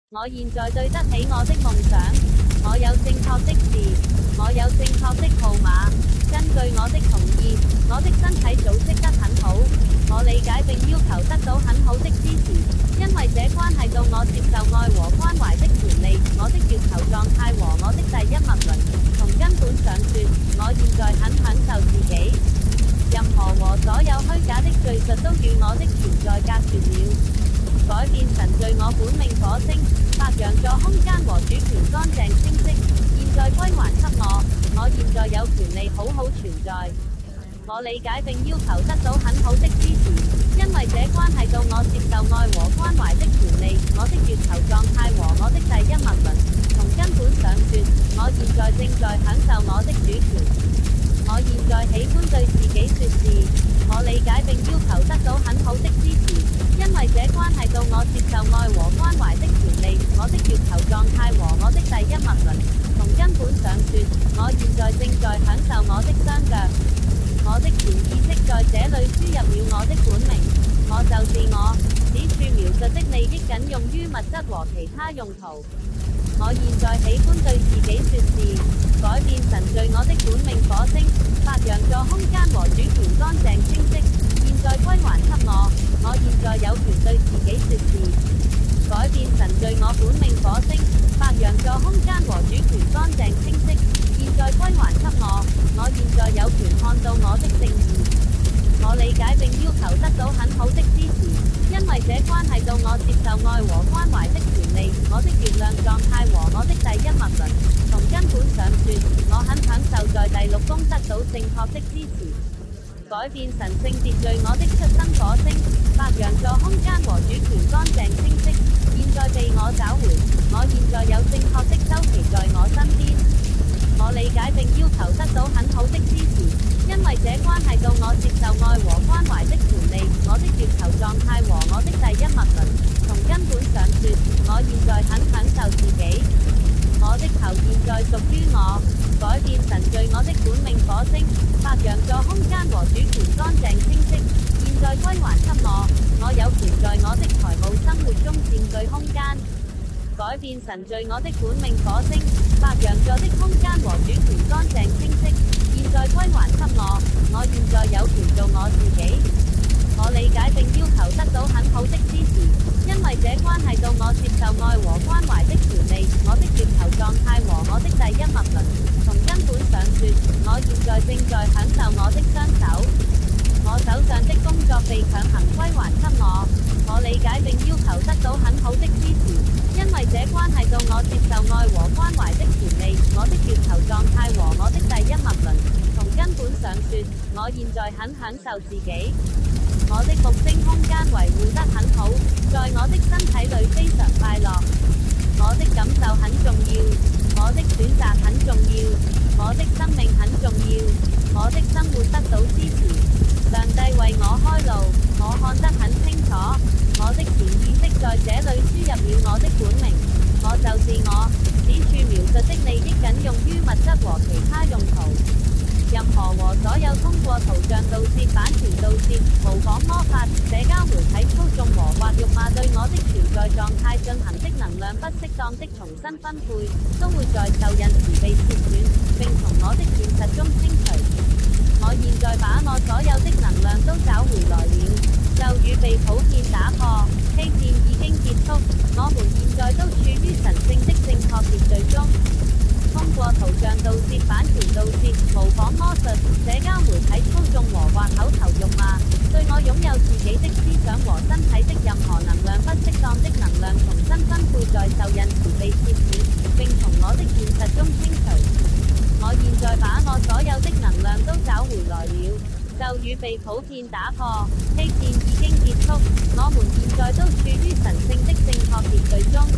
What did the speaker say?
我現在對得起我的夢想，我有正確的字，我有正確的號碼。根據我的同意，我的身體組織得很好。我理解並要求得到很好的支持，因為這關係到我接受愛和關懷的權利，我的月球狀態和我的第一脈輪。從根本上說，我現在很享受自己。任何和所有虛假的敘述都與我的存在隔絕了。改變神序我本命火星，白羊座空間和主權乾淨清晰，現在歸還給我。我現在有權利好好存在。我理解並要求得到很好的支持，因為這關係到我接受愛和關懷的權利，我的月球狀態和我的第一脈輪。從根本上說，我現在正在享受我的主權。我現在喜歡對自己說是。我理解並要求得到很好的支持，因為這關係到我接受愛和關懷的權利，我的月球狀態和我的第一脈輪。從根本上說，我現在正在享受我的雙腳。我的潛意識在這裏輸入了我的本名，我就是我。此處描述的利益僅用於物質和其他用途。我現在喜歡對自己說是。改變神序我的本命火星，白羊座空間和主權乾淨清晰，現在歸還給我。我現在有權對自己說是。改變神序我本命火星，白羊座空間和主權乾淨清晰，現在歸還給我。我現在有權看到我的正義。我理解並要求得到很好的支持，因為這關係到我接受愛和關懷的權利，我的月亮狀態和我的第一脈輪。從根本上說，我很享受在第六宮得到正確的支持。改變神聖秩序我的出生火星，白羊座空間和主權乾淨清晰，現在被我找回。我現在有正確的周期在我身邊。我理解並要求得到很好的支持，因為這關係到我接受愛和關懷的權利，我的月球狀態和我的第一脈輪。從根本上說，我現在很享受自己。我的球現在屬於我。改變神序我的本命火星，白羊座空間和主權乾淨清晰，現在歸還給我。我有權在我的財務生活中佔據空間。改變神序我的本命火星，白羊座的空間和主權乾淨清晰，現在歸還給我。我現在有權做我自己。我理解並要求得到很好的支持，因為這關係到我接受愛和關懷的權利，我的月球狀態和我的第一脈輪。從根本上說，我現在正在享受我的雙手。我手上的工作被強行歸還給我。我理解並要求得到很好的支持，因為這關係到我接受愛和關懷的權利，我的月球狀態和我的第一脈輪。從根本上說，我現在很享受自己。我的木星空間維護得很好，在我的身體裏非常快樂。我的感受很重要，我的選擇很重要，我的生命很重要，我的生活得到支持。上帝為我開路，我看得很清楚。我的潛意識在這裏輸入了我的本名，我就是我。此處描述的利益僅用於物質和其他用途。任何和所有通過圖像盜竊、版權盜竊、模仿魔法、社交媒體操縱和或辱罵對我的存在狀態進行的能量不適當的重新分配，都會在受孕時被切斷，並從我的現實中清除。我現在把我所有的能量都找回來了，咒語被普遍打破，欺騙已經結束，我們現在都處於神聖的正確秩序中。通過圖像盜竊、版權盜竊、模仿魔術、社交媒體操縱和或口頭辱罵，對我擁有自己的思想和身體的任何能量不適當的能量重新分配在受孕時被切斷，並從我的現實中清除。我現在把我所有的能量都找回來了，咒語被普遍打破，欺騙已經結束，我們現在都處於神聖的正確秩序中。